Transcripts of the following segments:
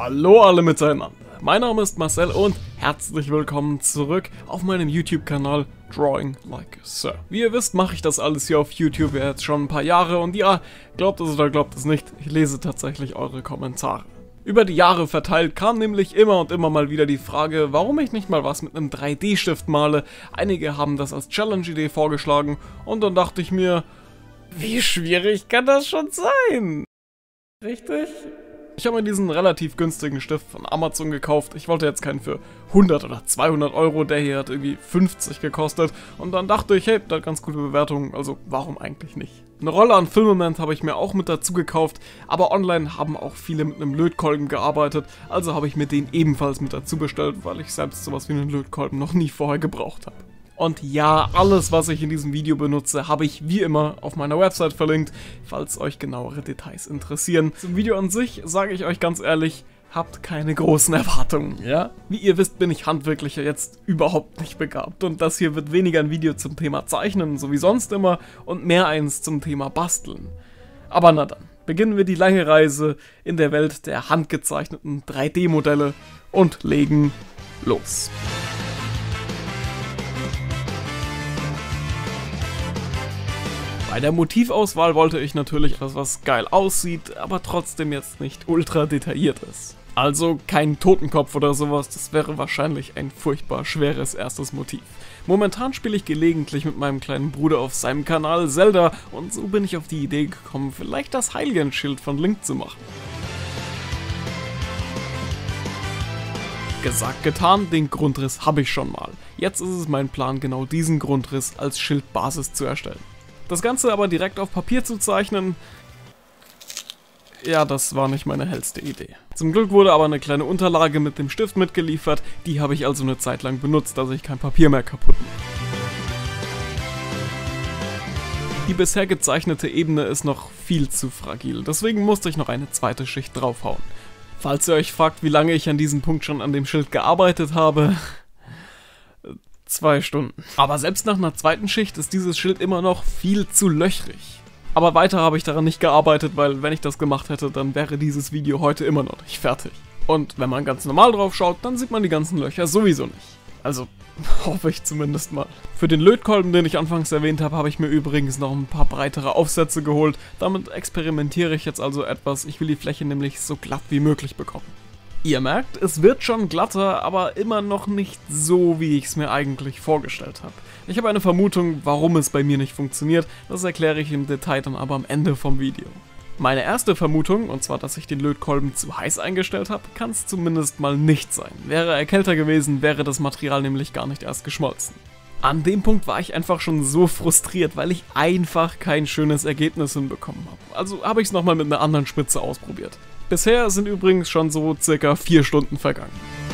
Hallo alle miteinander, mein Name ist Marcel und herzlich willkommen zurück auf meinem YouTube-Kanal Drawing Like a Sir. Wie ihr wisst, mache ich das alles hier auf YouTube jetzt schon ein paar Jahre und ja, glaubt es oder glaubt es nicht, ich lese tatsächlich eure Kommentare. Über die Jahre verteilt kam nämlich immer und immer mal wieder die Frage, warum ich nicht mal was mit einem 3D-Stift male. Einige haben das als Challenge-Idee vorgeschlagen und dann dachte ich mir, wie schwierig kann das schon sein? Richtig? Ich habe mir diesen relativ günstigen Stift von Amazon gekauft. Ich wollte jetzt keinen für 100 oder 200 Euro, der hier hat irgendwie 50 gekostet. Und dann dachte ich, hey, der hat ganz gute Bewertungen, also warum eigentlich nicht? Eine Rolle an Filmament habe ich mir auch mit dazu gekauft, aber online haben auch viele mit einem Lötkolben gearbeitet, also habe ich mir den ebenfalls mit dazu bestellt, weil ich selbst sowas wie einen Lötkolben noch nie vorher gebraucht habe. Und ja, alles, was ich in diesem Video benutze, habe ich wie immer auf meiner Website verlinkt, falls euch genauere Details interessieren. Zum Video an sich sage ich euch ganz ehrlich, habt keine großen Erwartungen, ja? Wie ihr wisst, bin ich handwerklich jetzt überhaupt nicht begabt und das hier wird weniger ein Video zum Thema Zeichnen, so wie sonst immer, und mehr eins zum Thema Basteln. Aber na dann, beginnen wir die lange Reise in der Welt der handgezeichneten 3D-Modelle und legen los. Bei der Motivauswahl wollte ich natürlich etwas, was geil aussieht, aber trotzdem jetzt nicht ultra detailliert ist. Also kein Totenkopf oder sowas, das wäre wahrscheinlich ein furchtbar schweres erstes Motiv. Momentan spiele ich gelegentlich mit meinem kleinen Bruder auf seinem Kanal Zelda und so bin ich auf die Idee gekommen, vielleicht das Heiligen-Schild von Link zu machen. Gesagt, getan, den Grundriss habe ich schon mal. Jetzt ist es mein Plan, genau diesen Grundriss als Schildbasis zu erstellen. Das Ganze aber direkt auf Papier zu zeichnen, ja, das war nicht meine hellste Idee. Zum Glück wurde aber eine kleine Unterlage mit dem Stift mitgeliefert, die habe ich also eine Zeit lang benutzt, dass ich kein Papier mehr kaputt mache. Die bisher gezeichnete Ebene ist noch viel zu fragil, deswegen musste ich noch eine zweite Schicht draufhauen. Falls ihr euch fragt, wie lange ich an diesem Punkt schon an dem Schild gearbeitet habe... 2 Stunden. Aber selbst nach einer zweiten Schicht ist dieses Schild immer noch viel zu löchrig. Aber weiter habe ich daran nicht gearbeitet, weil wenn ich das gemacht hätte, dann wäre dieses Video heute immer noch nicht fertig. Und wenn man ganz normal drauf schaut, dann sieht man die ganzen Löcher sowieso nicht. Also, hoffe ich zumindest mal. Für den Lötkolben, den ich anfangs erwähnt habe, habe ich mir übrigens noch ein paar breitere Aufsätze geholt. Damit experimentiere ich jetzt also etwas. Ich will die Fläche nämlich so glatt wie möglich bekommen. Ihr merkt, es wird schon glatter, aber immer noch nicht so, wie ich es mir eigentlich vorgestellt habe. Ich habe eine Vermutung, warum es bei mir nicht funktioniert, das erkläre ich im Detail dann aber am Ende vom Video. Meine erste Vermutung, und zwar, dass ich den Lötkolben zu heiß eingestellt habe, kann es zumindest mal nicht sein. Wäre er kälter gewesen, wäre das Material nämlich gar nicht erst geschmolzen. An dem Punkt war ich einfach schon so frustriert, weil ich einfach kein schönes Ergebnis hinbekommen habe. Also habe ich es nochmal mit einer anderen Spitze ausprobiert. Bisher sind übrigens schon so circa 4 Stunden vergangen.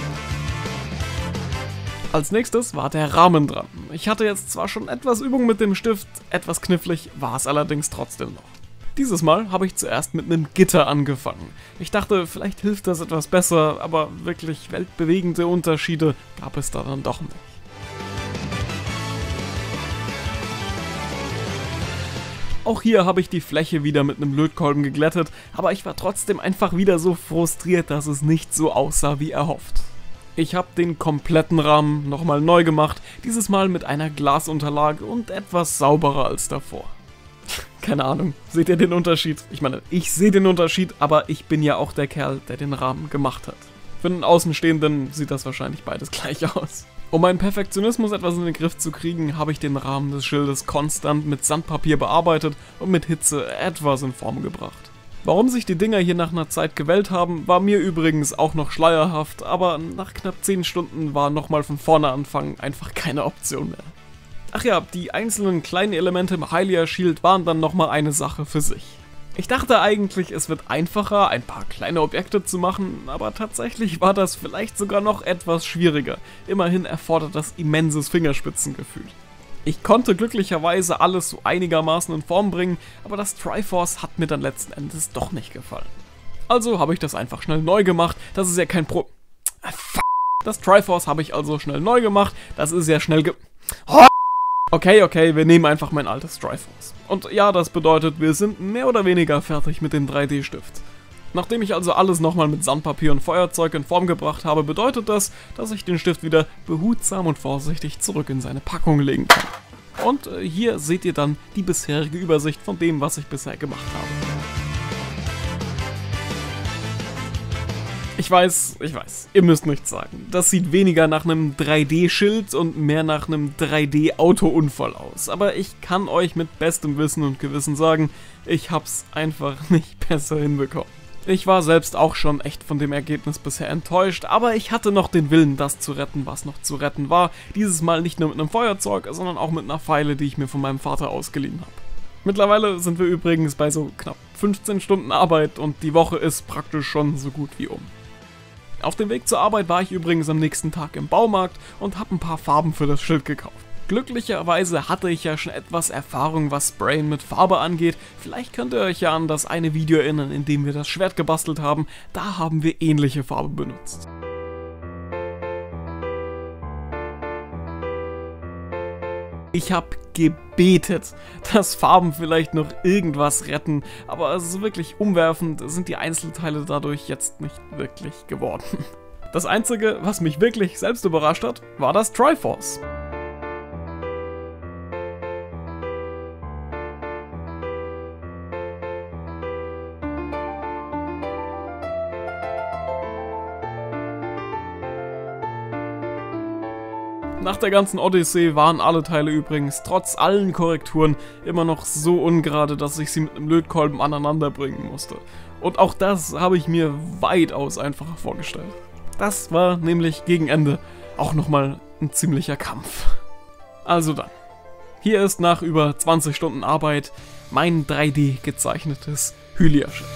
Als nächstes war der Rahmen dran. Ich hatte jetzt zwar schon etwas Übung mit dem Stift, etwas knifflig war es allerdings trotzdem noch. Dieses Mal habe ich zuerst mit einem Gitter angefangen. Ich dachte, vielleicht hilft das etwas besser, aber wirklich weltbewegende Unterschiede gab es da dann doch nicht. Auch hier habe ich die Fläche wieder mit einem Lötkolben geglättet, aber ich war trotzdem einfach wieder so frustriert, dass es nicht so aussah wie erhofft. Ich habe den kompletten Rahmen nochmal neu gemacht, dieses Mal mit einer Glasunterlage und etwas sauberer als davor. Keine Ahnung, seht ihr den Unterschied? Ich meine, ich sehe den Unterschied, aber ich bin ja auch der Kerl, der den Rahmen gemacht hat. Für einen Außenstehenden sieht das wahrscheinlich beides gleich aus. Um meinen Perfektionismus etwas in den Griff zu kriegen, habe ich den Rahmen des Schildes konstant mit Sandpapier bearbeitet und mit Hitze etwas in Form gebracht. Warum sich die Dinger hier nach einer Zeit gewellt haben, war mir übrigens auch noch schleierhaft, aber nach knapp 10 Stunden war nochmal von vorne anfangen einfach keine Option mehr. Ach ja, die einzelnen kleinen Elemente im Hylia Shield waren dann nochmal eine Sache für sich. Ich dachte eigentlich, es wird einfacher, ein paar kleine Objekte zu machen, aber tatsächlich war das vielleicht sogar noch etwas schwieriger. Immerhin erfordert das immenses Fingerspitzengefühl. Ich konnte glücklicherweise alles so einigermaßen in Form bringen, aber das Triforce hat mir dann letzten Endes doch nicht gefallen. Also habe ich das einfach schnell neu gemacht, das ist ja kein Das Triforce habe ich also schnell neu gemacht, das ist ja schnell Okay, wir nehmen einfach mein altes Triforce. Und ja, das bedeutet, wir sind mehr oder weniger fertig mit dem 3D-Stift. Nachdem ich also alles nochmal mit Sandpapier und Feuerzeug in Form gebracht habe, bedeutet das, dass ich den Stift wieder behutsam und vorsichtig zurück in seine Packung legen kann. Und hier seht ihr dann die bisherige Übersicht von dem, was ich bisher gemacht habe. Ich weiß, ihr müsst nichts sagen. Das sieht weniger nach einem 3D-Schild und mehr nach einem 3D-Autounfall aus. Aber ich kann euch mit bestem Wissen und Gewissen sagen, ich hab's einfach nicht besser hinbekommen. Ich war selbst auch schon echt von dem Ergebnis bisher enttäuscht, aber ich hatte noch den Willen, das zu retten, was noch zu retten war. Dieses Mal nicht nur mit einem Feuerzeug, sondern auch mit einer Feile, die ich mir von meinem Vater ausgeliehen habe. Mittlerweile sind wir übrigens bei so knapp 15 Stunden Arbeit und die Woche ist praktisch schon so gut wie um. Auf dem Weg zur Arbeit war ich übrigens am nächsten Tag im Baumarkt und habe ein paar Farben für das Schild gekauft. Glücklicherweise hatte ich ja schon etwas Erfahrung, was Sprayen mit Farbe angeht. Vielleicht könnt ihr euch ja an das eine Video erinnern, in dem wir das Schwert gebastelt haben. Da haben wir ähnliche Farbe benutzt. Ich habe gebetet, dass Farben vielleicht noch irgendwas retten, aber so wirklich umwerfend sind die Einzelteile dadurch jetzt nicht wirklich geworden. Das Einzige, was mich wirklich selbst überrascht hat, war das Triforce. Nach der ganzen Odyssee waren alle Teile übrigens trotz allen Korrekturen immer noch so ungerade, dass ich sie mit einem Lötkolben aneinander bringen musste. Und auch das habe ich mir weitaus einfacher vorgestellt. Das war nämlich gegen Ende auch nochmal ein ziemlicher Kampf. Also dann, hier ist nach über 20 Stunden Arbeit mein 3D gezeichnetes Hylia-Schild.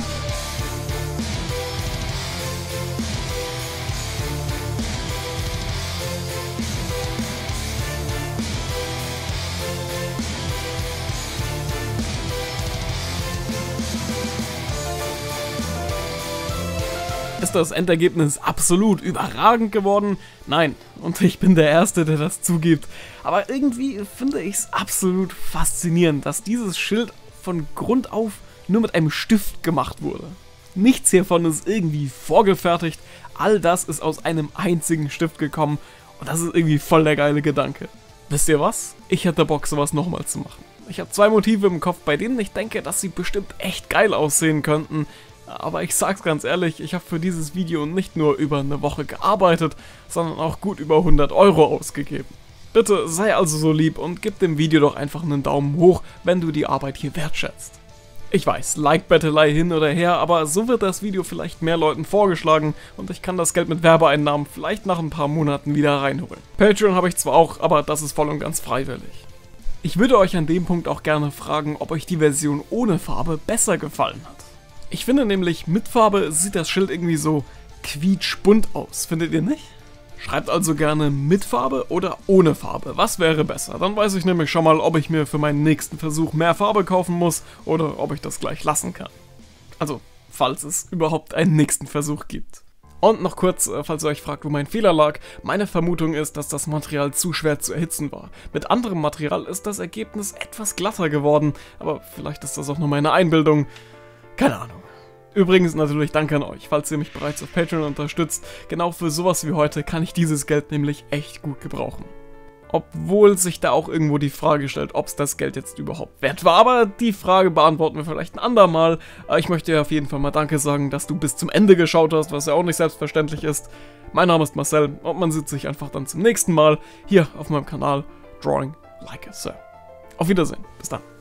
Ist das Endergebnis absolut überragend geworden? Nein, und ich bin der Erste, der das zugibt. Aber irgendwie finde ich es absolut faszinierend, dass dieses Schild von Grund auf nur mit einem Stift gemacht wurde. Nichts hiervon ist irgendwie vorgefertigt, all das ist aus einem einzigen Stift gekommen und das ist irgendwie voll der geile Gedanke. Wisst ihr was? Ich hätte Bock, sowas nochmal zu machen. Ich habe 2 Motive im Kopf, bei denen ich denke, dass sie bestimmt echt geil aussehen könnten. Aber ich sag's ganz ehrlich, ich habe für dieses Video nicht nur über eine Woche gearbeitet, sondern auch gut über 100 € ausgegeben. Bitte sei also so lieb und gib dem Video doch einfach einen Daumen hoch, wenn du die Arbeit hier wertschätzt. Ich weiß, Like-Bettelei hin oder her, aber so wird das Video vielleicht mehr Leuten vorgeschlagen und ich kann das Geld mit Werbeeinnahmen vielleicht nach ein paar Monaten wieder reinholen. Patreon habe ich zwar auch, aber das ist voll und ganz freiwillig. Ich würde euch an dem Punkt auch gerne fragen, ob euch die Version ohne Farbe besser gefallen hat. Ich finde nämlich, mit Farbe sieht das Schild irgendwie so quietschbunt aus, findet ihr nicht? Schreibt also gerne mit Farbe oder ohne Farbe, was wäre besser? Dann weiß ich nämlich schon mal, ob ich mir für meinen nächsten Versuch mehr Farbe kaufen muss oder ob ich das gleich lassen kann. Also, falls es überhaupt einen nächsten Versuch gibt. Und noch kurz, falls ihr euch fragt, wo mein Fehler lag, meine Vermutung ist, dass das Material zu schwer zu erhitzen war. Mit anderem Material ist das Ergebnis etwas glatter geworden, aber vielleicht ist das auch nur meine Einbildung. Keine Ahnung. Übrigens natürlich danke an euch, falls ihr mich bereits auf Patreon unterstützt. Genau für sowas wie heute kann ich dieses Geld nämlich echt gut gebrauchen. Obwohl sich da auch irgendwo die Frage stellt, ob es das Geld jetzt überhaupt wert war. Aber die Frage beantworten wir vielleicht ein andermal. Ich möchte dir auf jeden Fall mal Danke sagen, dass du bis zum Ende geschaut hast, was ja auch nicht selbstverständlich ist. Mein Name ist Marcel und man sieht sich einfach dann zum nächsten Mal hier auf meinem Kanal Drawing Like a Sir. Auf Wiedersehen, bis dann.